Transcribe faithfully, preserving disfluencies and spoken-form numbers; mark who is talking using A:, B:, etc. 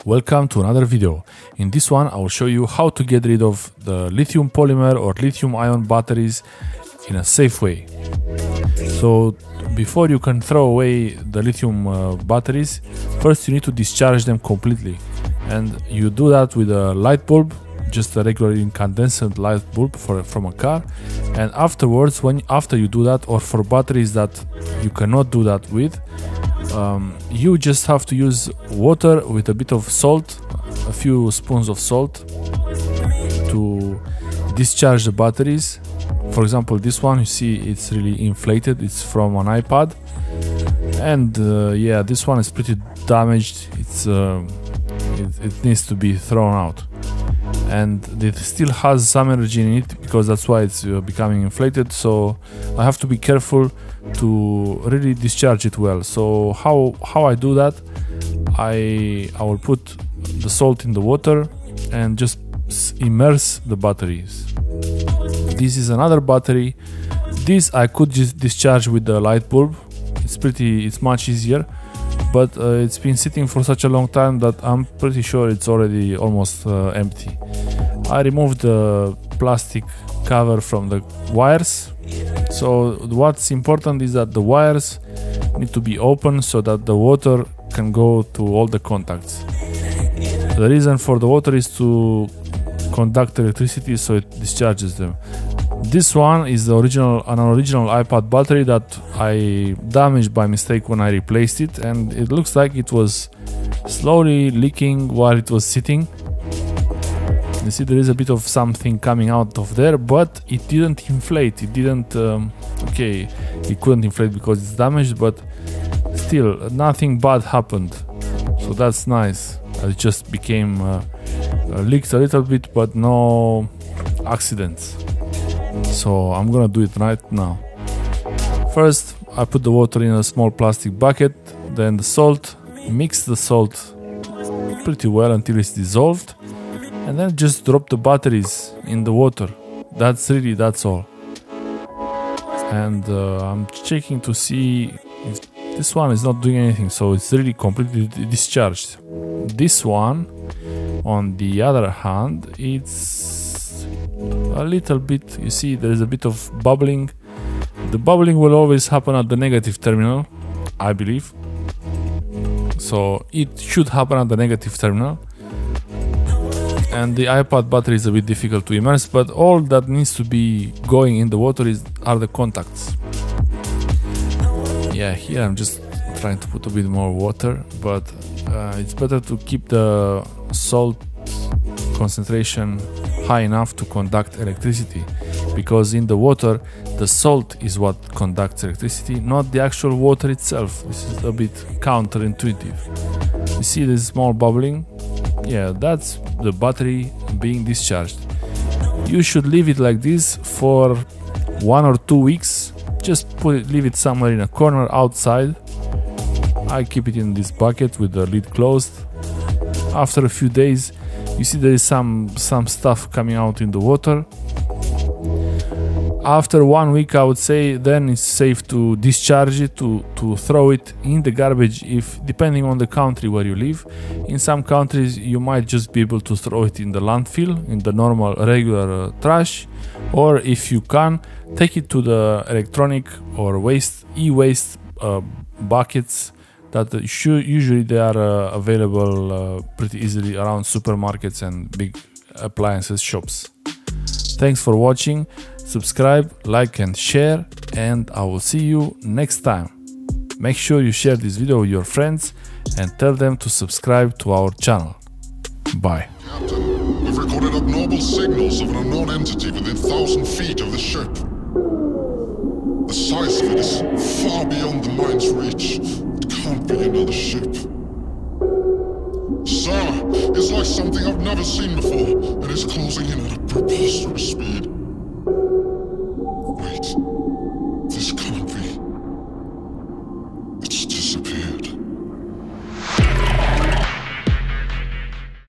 A: Welcome to another video. In this one I will show you how to get rid of the lithium polymer or lithium ion batteries in a safe way. So before you can throw away the lithium uh, batteries, first you need to discharge them completely, and you do that with a light bulb, just a regular incandescent light bulb for, from a car. And afterwards, when after you do that, or for batteries that you cannot do that with, um, you just have to use water with a bit of salt, a few spoons of salt, to discharge the batteries. For example, this one, you see it's really inflated, it's from an iPad, and uh, yeah, this one is pretty damaged. It's uh, it, it needs to be thrown out, and it still has some energy in it because that's why it's uh, becoming inflated. So I have to be careful to really discharge it well. So how how I do that, I I will put the salt in the water and just immerse the batteries. This is another battery. This I could just discharge with the light bulb. It's pretty it's much easier, but uh, it's been sitting for such a long time that I'm pretty sure it's already almost uh, empty. I removed the plastic cover from the wires. So what's important is that the wires need to be open so that the water can go to all the contacts. The reason for the water is to conduct electricity, so it discharges them. This one is the original, an original iPad battery that I damaged by mistake when I replaced it, and it looks like it was slowly leaking while it was sitting. You see there is a bit of something coming out of there, but it didn't inflate. It didn't. Um, okay, it couldn't inflate because it's damaged, but still nothing bad happened. So that's nice. It just became uh, uh, leaked a little bit, but no accidents. So I'm gonna do it right now. First, I put the water in a small plastic bucket, then the salt, mix the salt pretty well until it's dissolved, and then just drop the batteries in the water. That's really, that's all. And uh, I'm checking to see if this one is not doing anything, so it's really completely discharged. This one, on the other hand, it's a little bit, you see there is a bit of bubbling. The bubbling will always happen at the negative terminal, I believe. So it should happen at the negative terminal. And the iPad battery is a bit difficult to immerse, but all that needs to be going in the water is are the contacts. Yeah, here I'm just trying to put a bit more water, but uh, it's better to keep the salt concentration high enough to conduct electricity, because in the water the salt is what conducts electricity, not the actual water itself. This is a bit counterintuitive. You see this small bubbling? Yeah, that's the battery being discharged. You should leave it like this for one or two weeks. Just put it, leave it somewhere in a corner outside. I keep it in this bucket with the lid closed. After a few days, you see there is some some stuff coming out in the water. After one week, I would say, then it's safe to discharge it, to, to throw it in the garbage, if depending on the country where you live. In some countries you might just be able to throw it in the landfill, in the normal regular uh, trash, or if you can, take it to the electronic or waste e-waste uh, buckets that uh, usually they are uh, available uh, pretty easily around supermarkets and big appliances shops. Thanks for watching. Subscribe, like and share, and I will see you next time. Make sure you share this video with your friends and tell them to subscribe to our channel. Bye.
B: Captain, we've recorded abnormal signals of an unknown entity within one thousand feet of the ship. The size of it is far beyond the mind's reach. It can't be another ship. Sir, it's like something I've never seen before, and it's closing in at a preposterous speed.